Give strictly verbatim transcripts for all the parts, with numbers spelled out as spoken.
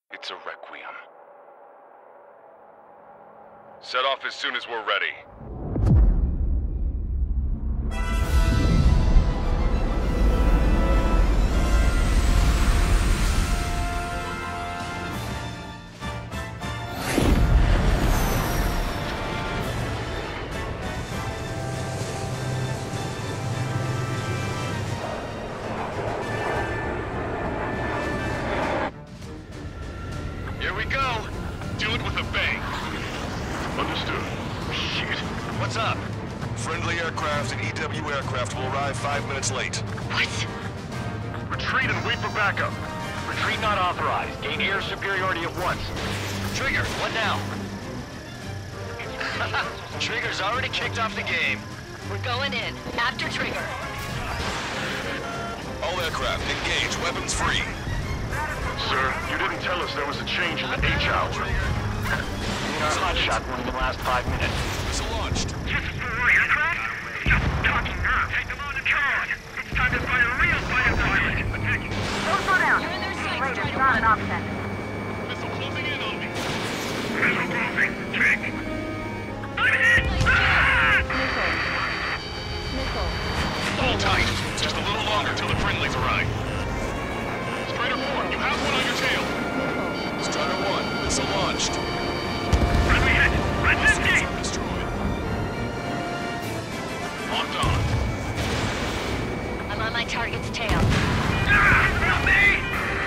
It's a requiem. Set off as soon as we're ready. Here we go. Do it with a bang. Understood. Shit. What's up? Friendly aircraft and E W aircraft will arrive five minutes late. What? Retreat and wait for backup. Retreat not authorized. Gain air superiority at once. Trigger, what now? Trigger's already kicked off the game. We're going in. After Trigger. All aircraft, engage. Weapons free. Sir, you didn't tell us there was a change in the H hour. Our hotshot won in the last five minutes. Missile launched. This is for aircraft? Stop talking now. Take them on the charge. It's time to fight a real fighter pilot. Attacking. Don't slow down. You're in their sights. Wait, it's not an option. Missile closing in on me. Missile closing. Take. I'm hit! Ah! Missile. Missile. Hold tight. Just a little longer till the friendlies arrive. Strider four, you have one on your tail. Strider one, missile launched. Friendly hit! Red fifty! Destroyed. Locked on. I'm on my target's tail. Ah! Help me!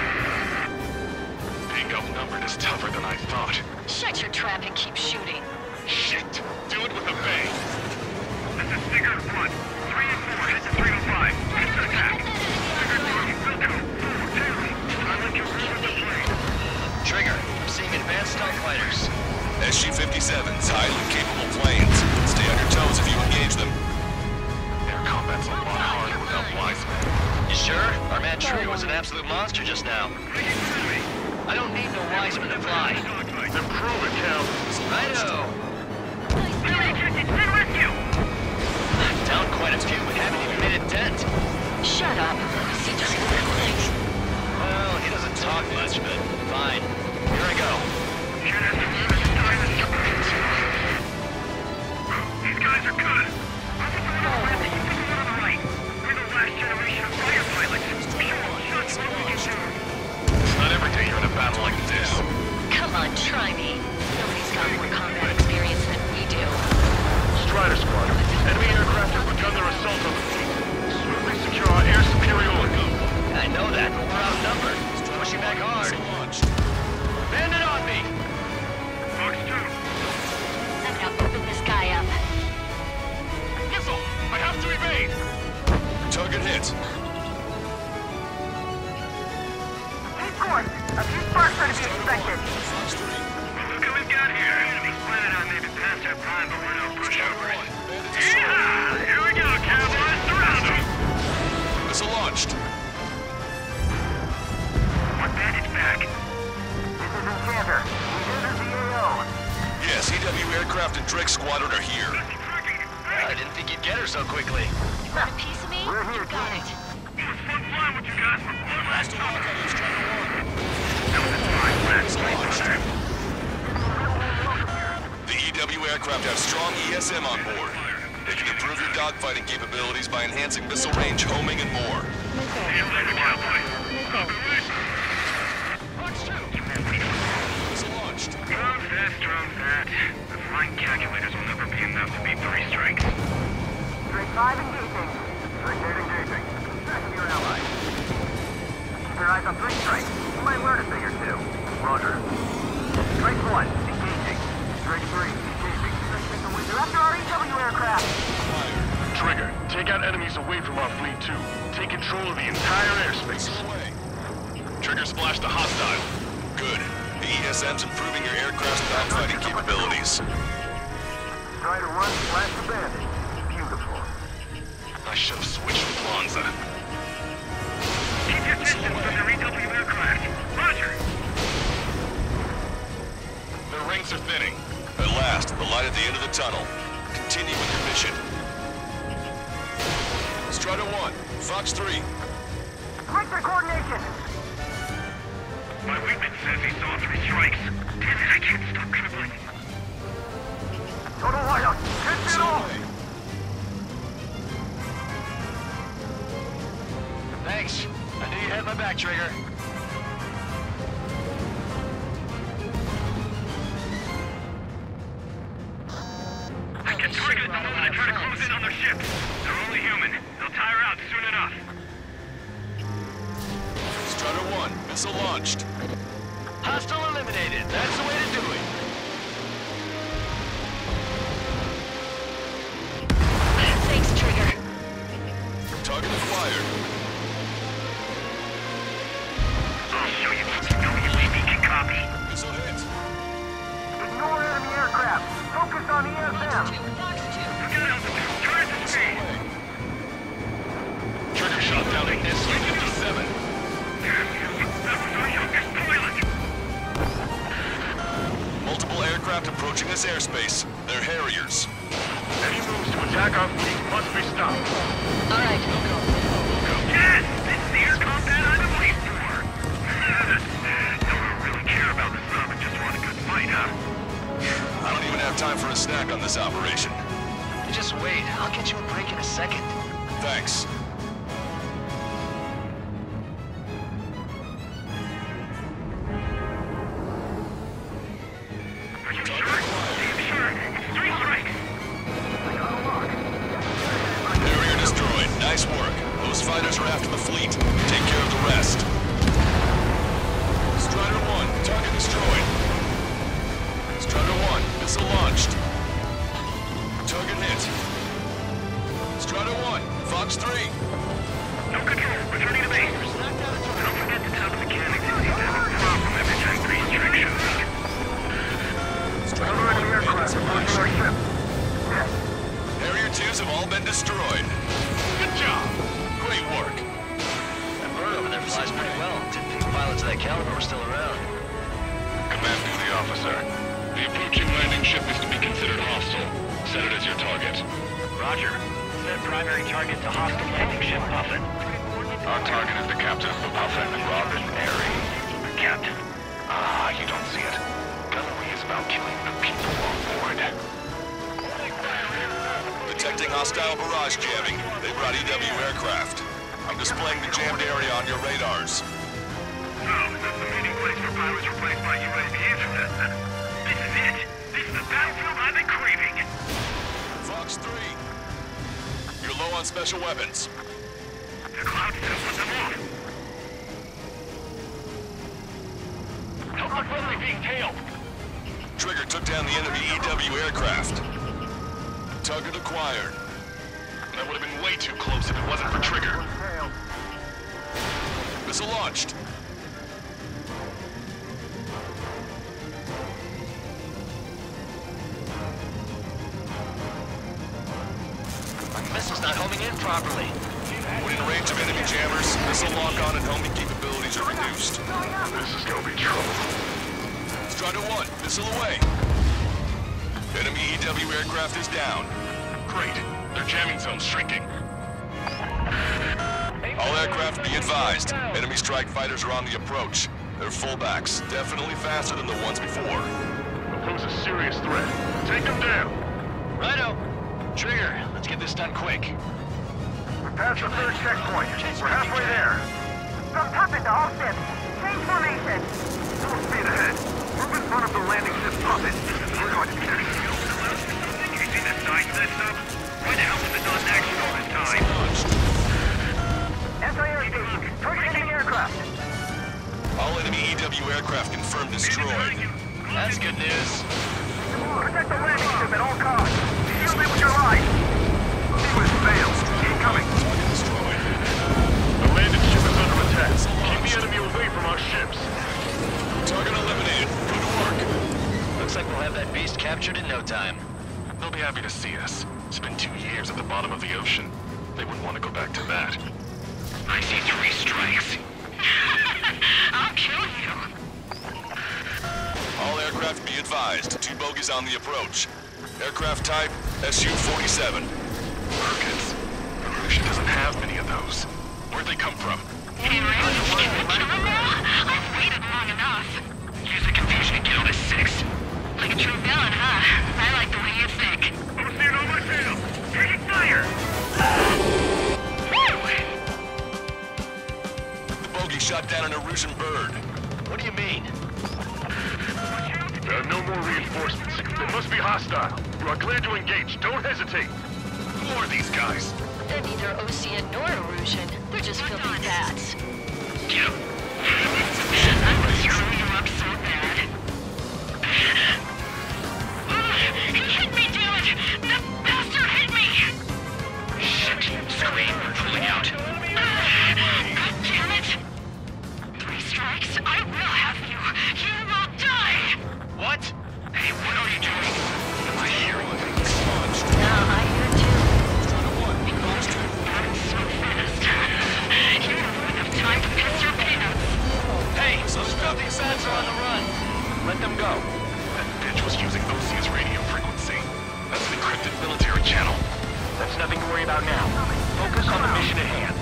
Being outnumbered is tougher than I thought. Shut your trap and keep shooting. Shit. Do it with a bang. This is Signature one. Three and four head to three oh five. Instant attack. Signature two, Wilco, four, Taylor. Pilot can reach the plane. Trigger, I'm seeing advanced starfighters. S G fifty-sevens, highly capable planes. Stay on your toes if you engage them. Air combat's a lot harder without Wiseman. You sure? Our man True was an absolute monster just now. I don't need no Wiseman to fly. Then prove it, Cal. Righto! Enemy objective, send rescue! Down quite a few, but haven't even made a dent. Shut up. See Trigger. Well, he doesn't talk much, but fine. Here I go. Shoot us from the time is These guys are good. I'm the one on the left and you pick the one on the right. We're the last generation of fighter pilots. Sure, show us what we can do. It's not every day you're in a battle like this. Come on, try me. Nobody's got more combat experience than we do. Strider Squadron, enemy aircraft have begun their assault on the fleet. Swiftly secure our air superiority. I know that, but we're outnumbered. Pushing back hard. Missile launched. Bend it on me! Fox two. I'm gonna open this guy up. Missile! I have to evade! Target hit. Force. A few sparks are to be expected. Fox three. Look who we've got here. Enemy's planning on maybe past our prime, but we're no pushover. One, bandit destroyed. Yeah! Here we go, cowboys. Surround them! Missile launched. One bandit's back. This is Enchanter. We do the V A O. Yes, E W aircraft and Drake Squadron are here. I didn't think you'd get her so quickly. You want a piece of me? We're here, You got Jimmy. it. It was fun flying with you guys for one last Hostile time. lockout on Strider one. No, that's fine. Last Missile place launched. time. The E W aircraft have strong E S M on board. They can improve your dogfighting capabilities by enhancing missile range, homing, and more. See you later, cowboy. Missile launched. Drone that, drone that. The flying calculators will never be enough to beat three strikes. Strike five engaging. Strike eight engaging. Second your ally. Keep your eyes on three strikes. You might learn a thing or two. Roger. Strike one, engaging. Strike three, engaging. You're after our E W aircraft. Trigger, take out enemies away from our fleet too. Take control of the entire airspace. Missile away. Trigger splashed a hostile. Good. The E S M's improving your aircraft's dogfighting capabilities. Strider one, flash the bandit. Beautiful. I should have switched with Lonza. Keep your distance from the E W aircraft. Roger. Their ranks are thinning. At last, the light at the end of the tunnel. Continue with your mission. Strider one, Fox three. Break their coordination. My wingman says he saw three strikes. Damn it, I can't stop trembling. Total whiteout. Can't see it all. Thanks. I knew you had my back, Trigger. I can target the moment I try to close in on their ships. They're only human. They'll tire out soon enough. Strider one, missile launched. Hostile eliminated. That's the way to do it. Thanks, Trigger. Target acquired. I'll show you what you know you sneaking copy. Missile hit. Ignore enemy aircraft. Focus on E S M. Forget altitude. Try to speed. Trigger shot down at S U fifty-seven. Damn you. That was our youngest pilot. Multiple aircraft approaching this airspace. They're Harriers. Any moves to attack our fleet must be stopped. All right, go, go, go. Yes! This is the air combat I've been waiting for! Don't really care about the sub and just want a good fight, huh? I don't even have time for a snack on this operation. You just wait. I'll get you a break in a second. Thanks. Are you sure? I'm sure. It's three strikes. Harrier destroyed. Nice work. Those fighters are after the fleet. Take care of the rest. Strider one, target destroyed. Strider one, missile launched. Target hit. Strider one, Fox three. No control. Returning to base. Don't forget to tell the mechanics if he's having a problem every time three strikes shows up. Strider one, aircraft approaching our ship. Harrier twos have all been destroyed. Good job. Great work. That bird over there flies pretty well. Didn't think pilots of that caliber were still around. Command to the officer. The approaching landing ship is to be considered hostile. Set it as your target. Roger. Set primary target to hostile landing ship, Puffin. Our target is the captain of the Puffin, Robin Airy. Captain. Ah, you don't see it. Gunnery is about killing the people on board. Detecting hostile barrage jamming. They brought E W aircraft. I'm displaying the jammed area on your radars. So, that's the meeting place for pilots replaced by U A Vs? This is it! This is the battlefield I've been craving! Fox three. You're low on special weapons. The clouds have put them off! Help our friendly being tailed. Trigger took down the enemy E W aircraft. Target acquired. That would have been way too close if it wasn't for Trigger. Missile launched. Missile's not homing in properly. When in range of enemy jammers, missile lock-on and homing capabilities are reduced. This is gonna be trouble. Strider one, missile away. Enemy E W aircraft is down. Great. Their jamming zone's shrinking. All aircraft be advised. Enemy strike fighters are on the approach. They're fullbacks, definitely faster than the ones before. They'll pose a serious threat. Take them down. Righto. Trigger, let's get this done quick. We're past the third checkpoint. We're halfway there. From Puffin to all ships. Change formation. Full speed ahead. Move in front of the landing ship Puffin. We're going to be getting killed. You see the size of that stuff? Why the hell was it not in action all this time? Anti-air station. Target enemy aircraft. All enemy E W aircraft confirmed destroyed. That's good news. Protect the landing ship at all costs. Shield it with your life. Sequence failed. Keep coming. Target destroyed. The landing ship is under attack. Keep the enemy away from our ships. Target eliminated. Good work. Looks like we'll have that beast captured in no time. They'll be happy to see us. It's been two years at the bottom of the ocean. They wouldn't want to go back to that. I see three strikes. I'll kill you. All aircraft be advised. Two bogies on the approach. Aircraft type, S U forty-seven. Perkins. The Russian doesn't have many of those. Where'd they come from? I've waited long enough. Use the confusion and get on a six. Like a true villain, huh? I like the way you think. I'm seeing on my tail. Taking fire. The bogey shot down an Erusian bird. What do you mean? There are no more reinforcements. They must be hostile. You are clear to engage. Don't hesitate. Who are these guys? They're neither Ocean nor Erusian. They're just filthy bats. Get him. I'm gonna screw you up so bad. He hit me, damn it! The bastard hit me! Shit. Scream. Pulling out. God damn it! Three strikes, I will have you. You will die! What? Hey, what are you doing? I hear you. No, I hear too. One. I'm so fast. You don't have enough time to piss your peanuts. Hey, those filthy bats are on the run. Let them go. That bitch was using O C S radio frequency. That's an encrypted military channel. That's nothing to worry about now. Focus on the mission at hand.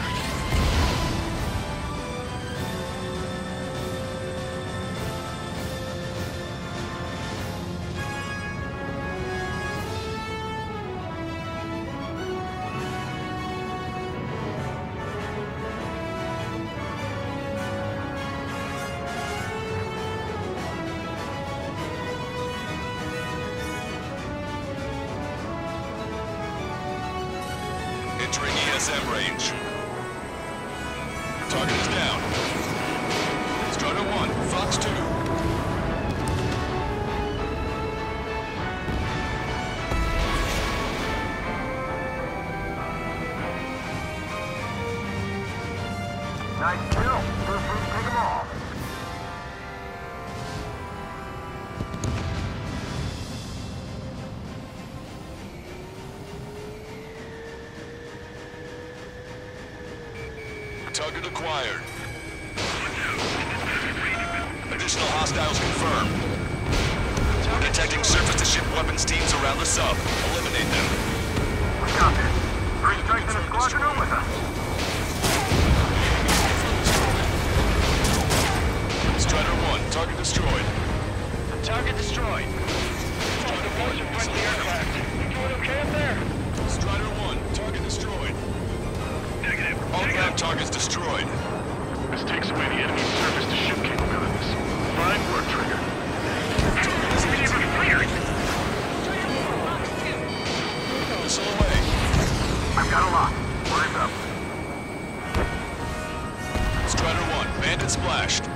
Entering E S M range. Target is down. Strider one, Fox two. Nice kill. Feel free to take them all. Target acquired. Additional hostiles confirmed. Detecting surface-to-ship weapons teams around the sub. Eliminate them. We got this. Three strikes in a squadron are with us. Strider one, target destroyed. Target destroyed. Strider one, friendly aircraft. You doing okay up there? Strider one, target destroyed. Negative. All ground targets destroyed. This takes away the enemy's surface-to-ship capabilities. Fine work, Trigger. Missile away. I've got a lot. Where's up? Strider one, bandit splashed.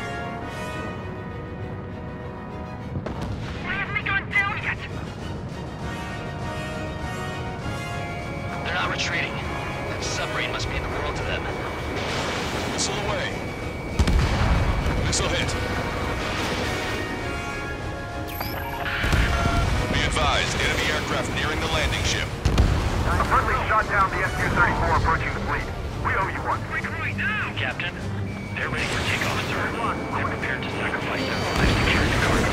Why haven't they gone down yet? They're not retreating. The submarine must mean the world to them. Missile away. Missile hit. Be advised, enemy aircraft nearing the landing ship. A friendly shot down the S U thirty-four approaching the fleet. We owe you one. Captain, they're ready for takeoff, sir. They're prepared to sacrifice their lives to carry the cargo.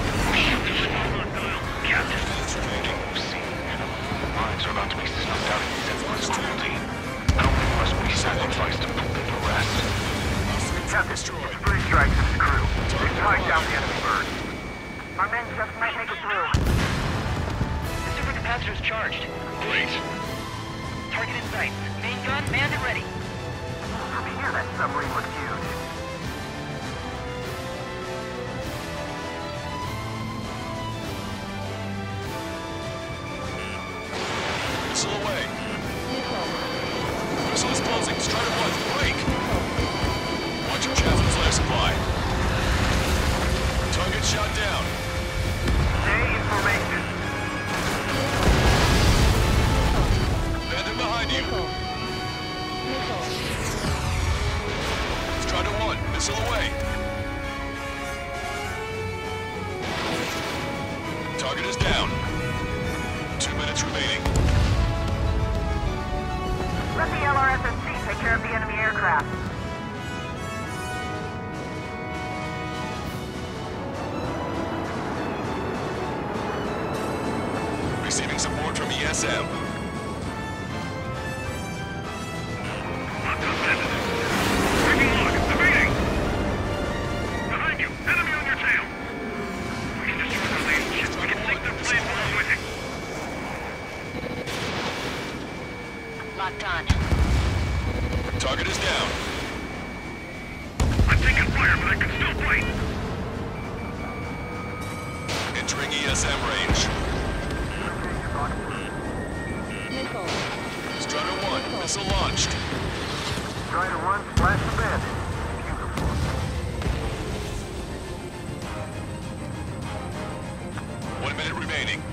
Captain, See, mines are about to be snuffed out in senseless cruelty. How many must we sacrifice to put them to rest? Captain, three strikes and his crew. They've tied down the enemy bird. Our men just might make it through. the supercapacitor's charged. Great. Target in sight. Main gun manned and ready. From here, that submarine looks huge. Missile away. Missile is closing. Strider one, break. Watch your chaff and flare supply. Target shot down. Stay in formation. Bandit behind you. Strider one, missile away. Target is down. Two minutes remaining. Let the L R S S C take care of the enemy aircraft. Receiving support from E S M. entering E S M range. Missile. Strider one, missile launched. Strider one, splash the bandit. Beautiful. One minute remaining.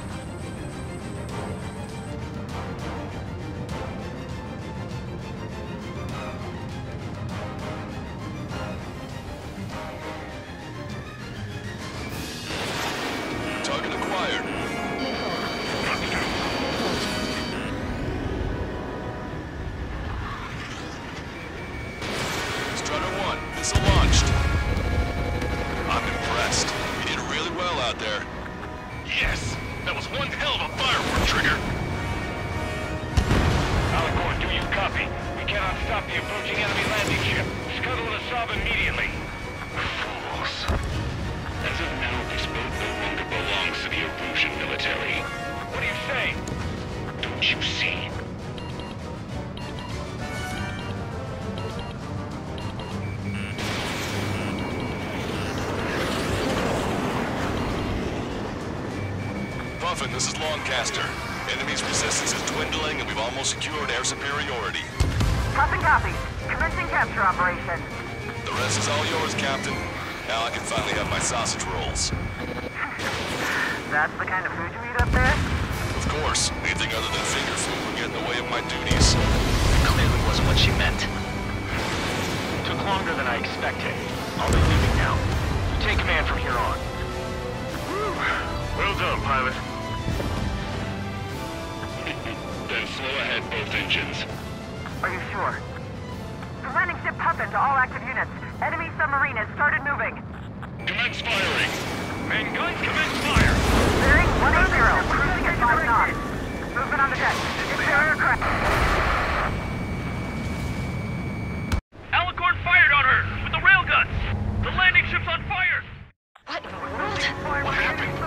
Target acquired. Strider one, missile launched. I'm impressed. You did really well out there. Yes! That was one hell of a firework, Trigger! Alicorn, do you copy? We cannot stop the approaching enemy landing ship. Scuttle and Assad immediately. Fools. As of now, this boat no longer belongs to the Erusian military. What do you say? Don't you see? Puffin, this is Longcaster. Enemy's resistance is dwindling and we've almost secured air superiority. Puffin copies. Commencing capture operation. The rest is all yours, Captain. Now I can finally have my sausage rolls. That's the kind of food you eat up there? Of course, anything other than finger food would get in the way of my duties. Clearly wasn't what she meant. Took longer than I expected. I'll be leaving now. You take command from here on. Whew. Well done, pilot. Then slow ahead both engines. Are you sure? Presenting ship Puffin to all active units. Enemy submarine has started moving. Commence firing! Main guns, commence fire! Bearing one eighty, cruising at five knots. Movement on the deck. It's their aircraft. Alicorn fired on her! With the railguns! The landing ship's on fire! What in the world? What happened?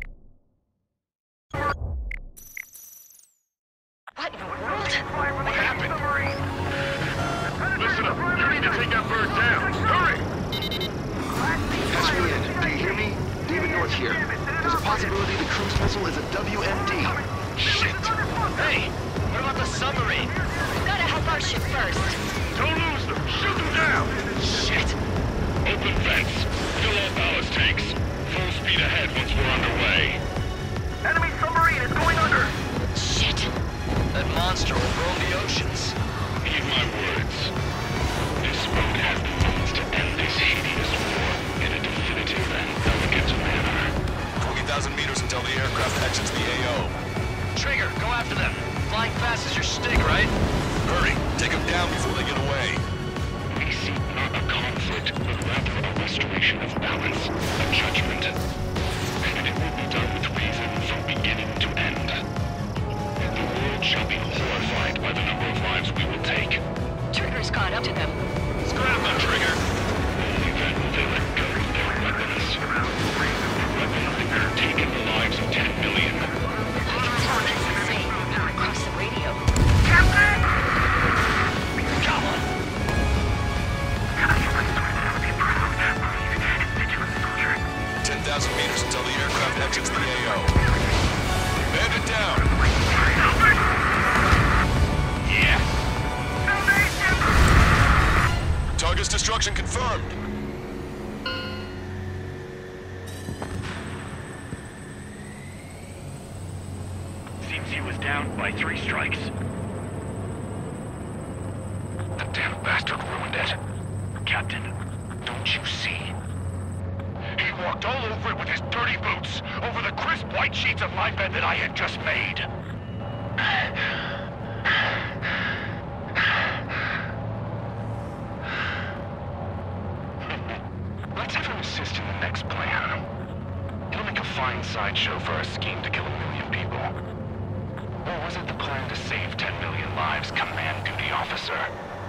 What in the world? What happened? Listen up! You need to take that bird down! Hurry! Patch me in. Do you hear me? David North here. There's a possibility the cruise missile is a W M D. Shit! Hey, what about the submarine? We've got to help our ship first. Don't lose them! Shoot them down! Shit! Open vents. Fill all ballast tanks. Full speed ahead once we're underway. Enemy submarine is going under. Shit. That monster will roam the oceans. Heed my words. This boat has the means to end this hideous war in a definitive and elegant manner. twenty thousand meters until the aircraft exits the A O. Trigger, go after them. Flying fast is your stick, right? Hurry, take them down before they get away. We seek not a conflict, but rather a restoration of balance, a judgment. And it will be done with reason from beginning to end. The world shall be horrified by the number of lives we will take. Trigger's caught up to them. Scrap them, Trigger! Only then will they let go of their weapons. Weapons that could have taken the lives of ten million. I can tell what he's saying across the radio. Captain! Come on! ten thousand meters until the aircraft exits the A O. Bandit down! Yeah! Target's destruction confirmed. Seems he was down by three strikes. The damn bastard ruined it. Captain, don't you see? He walked all over it with his dirty boots, over the crisp white sheets of my bed that I had just made. Let's have him assist in the next plan. It'll make a fine sideshow for our scheme to kill a million people. Or was it the plan to save ten million lives, Command Duty Officer?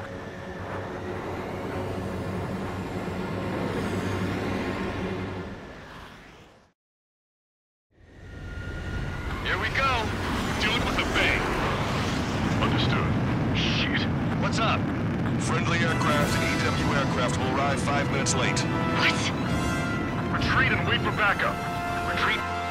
Here we go. Do it with a bang. Understood. Shit. What's up? Friendly aircraft and E W aircraft will arrive five minutes late. What? Retreat and wait for backup. Retreat.